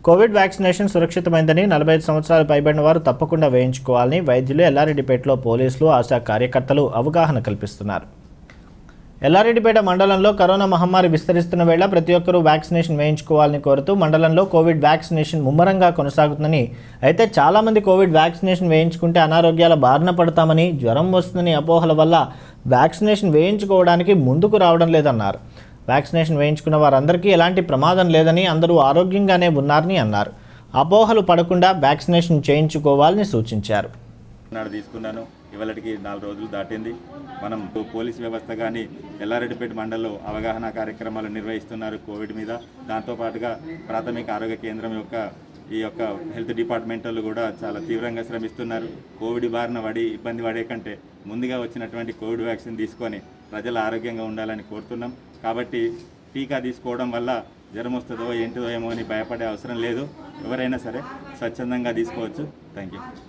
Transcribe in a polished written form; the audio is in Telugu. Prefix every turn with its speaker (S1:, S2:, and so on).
S1: కోవిడ్ వ్యాక్సినేషన్ సురక్షితమైందని 45 సంవత్సరాలు పైబడిన వారు తప్పకుండా వేయించుకోవాలని వైద్యులు, ఎల్లారెడ్డిపేటలో పోలీసులు, ఆశా కార్యకర్తలు అవగాహన కల్పిస్తున్నారు. ఎల్లారెడ్డిపేట మండలంలో కరోనా మహమ్మారి విస్తరిస్తున్న వేళ ప్రతి ఒక్కరూ వ్యాక్సినేషన్ వేయించుకోవాలని కోరుతూ మండలంలో కోవిడ్ వ్యాక్సినేషన్ ముమ్మరంగా కొనసాగుతుందని, అయితే చాలామంది కోవిడ్ వ్యాక్సినేషన్ వేయించుకుంటే అనారోగ్యాల బారిన పడతామని, జ్వరం వస్తుందని అపోహల వల్ల వ్యాక్సినేషన్ వేయించుకోవడానికి ముందుకు రావడం లేదన్నారు. వ్యాక్సినేషన్ వేయించుకున్న వారందరికీ ఎలాంటి ప్రమాదం లేదని, అందరూ ఆరోగ్యంగానే ఉన్నారని అన్నారు. అపోహలు పడకుండా వ్యాక్సినేషన్ చేయించుకోవాలని సూచించారు.
S2: తీసుకున్నాను ఇవాళకి 4 రోజులు దాటింది. మనం పోలీస్ వ్యవస్థ కానీ ఎల్లారెడ్డిపేట మండలంలో అవగాహన కార్యక్రమాలు నిర్వహిస్తున్నారు కోవిడ్ మీద. దాంతోపాటుగా ప్రాథమిక ఆరోగ్య కేంద్రం ఈ యొక్క హెల్త్ డిపార్ట్మెంట్లు కూడా చాలా తీవ్రంగా శ్రమిస్తున్నారు. కోవిడ్ బారిన పడి ఇబ్బంది పడే కంటే ముందుగా వచ్చినటువంటి కోవిడ్ వ్యాక్సిన్ తీసుకొని ప్రజలు ఆరోగ్యంగా ఉండాలని కోరుతున్నాం. కాబట్టి టీకా తీసుకోవడం వల్ల జ్వరం వస్తుందో ఏంటిదో ఏమో అని భయపడే అవసరం లేదు. ఎవరైనా సరే స్వచ్ఛందంగా తీసుకోవచ్చు. Thank you.